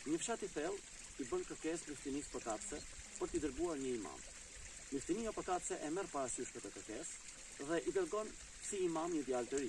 Një fshat i thellë i bën kërkesë Miftinisë Përkatëse për t'i dërguar një imam. Miftinia Përkatëse e merr parasysh këtë kërkesë dhe i dërgon si imam një djalë të ri.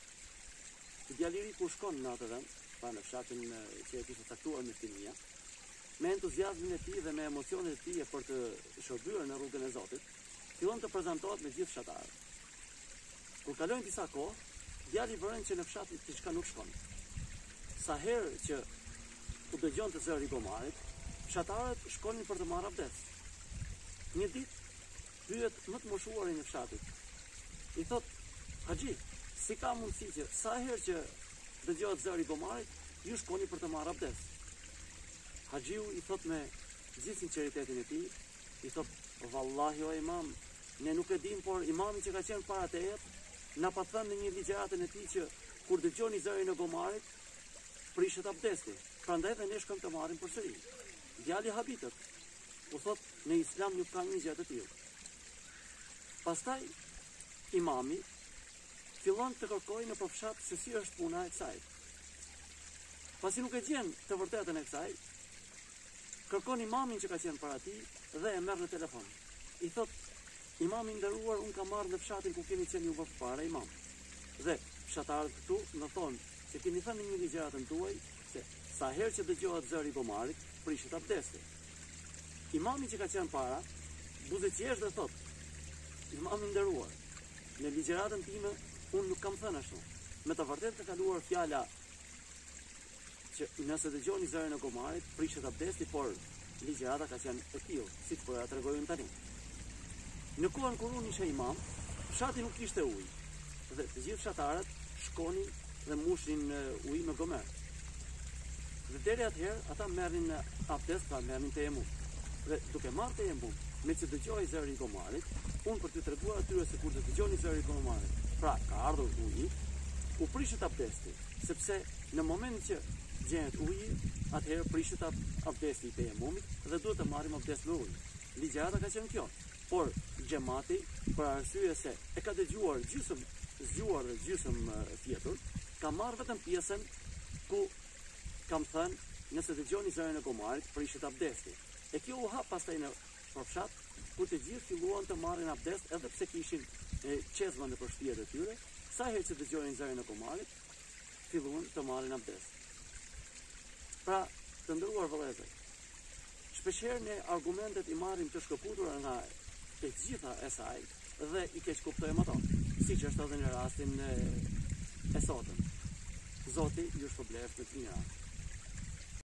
Djali i ri kur shkon në atë vend, pra në fshatin që e kishte caktuar Miftinia, me entuziazmin e tij dhe me emocionet e tij për të shërbyer në rrugën e Zotit, fillon të prezantohet me gjithë fshatarët. Kur kalojnë disa kohë, djali vëren që në fshat diçka nuk shkon. Sa herë që u dëgjonte zëri i gomarit, fshatarët shkonin për të marrë abdes. Një ditë pyet më të moshuarin e fshatit. I thot: "Haxhi, si ka mundësi që sa herë që dëgjohet zëri i gomarit, ju shkoni për të marrë abdes?" Haxhiu i thot me gjithë sinqeritetin e tij, i thot: "Vallahi o imam, ne nuk e dim, por imami që ka qenë para teje na pa thënë në një ligjëratën e tij që kur dëgjoni zërin e gomarit, prishet abdesti. Prandaj dhe ne shkojmë të marrim përsëri." Djali habitet. U thot: "Në Islam nuk ka një gjë të tillë." Pastaj imami fillon të kërkojë në fshat se si është puna e kësaj. Pasi nuk e gjen të vërtetën e kësaj, kërkon imamin që ka qenë para tij dhe e merr në telefon. I thot: "Imami nderuar, unë kam marrë në fshatin ku keni qenë ju përpara, imam. Dhe fshatarët këtu më thonë se keni thënë në një ligjëratën tuaj se sa herë që dëgjohet zëri i gomarit, prishet abdesti." Imami që ka qenë para buzëqesh dhe thot: "Imam i nderuar, në ligjëratën time unë nuk kam thënë ashtu. Me të vërtetë ka kaluar fjala që nëse dëgjoni zërin e gomarit, prishet abdesti, por ligjërata ka qenë e tillë, siç po ja tregoj unë tani." Në kohën kur unë isha imam, fshati nuk kishte ujë dhe të gjithë fshatarët shkonin dhe mushnin ujë me gomer. Dhe deri atëherë ata merrin abdest, pra merrin tejemum. Dhe duke marrë tejemum, me që dëgjoi zëri i gomarit, unë për t'u treguar atyre se kur të dëgjoni zëri i gomarit, pra ka ardhur uji, u prishet abdesti, sepse në momentin që gjenet uji, atëherë prishet abdesti i tejemumit dhe duhet të marrim abdest me ujë. Ligjërata ka qenë kjo, por xhamati për arsye se e ka dëgjuar zgjuar dhe gjysëm tjetër, ka marrë vetëm pjesën ku kam thënë nëse dëgjoni zërin e gomarit, prishet abdesti. E kjo u hap pastaj në fshat, ku të gjithë filluan të marrin abdest, edhe pse kishin qezma në shtëpitë e tyre, sa herë që dëgjonin zërin e gomarit, filluan të marrin abdest. Pra, të nderuar vëllezër, shpeshherë ne argumentet i marrim të shkëputura nga e gjitha e saj dhe i keq kuptojmë ato, siç është edhe në rastin e sotëm. Zoti ju shpëbleft me të mira.